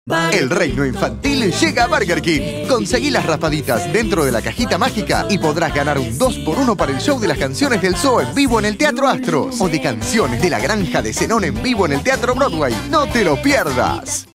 El reino infantil llega a Burger King. Conseguí las raspaditas dentro de la cajita mágica y podrás ganar un 2x1 para el show de las canciones del zoo en vivo en el Teatro Astros o de canciones de la granja de Zenón en vivo en el Teatro Broadway. ¡No te lo pierdas!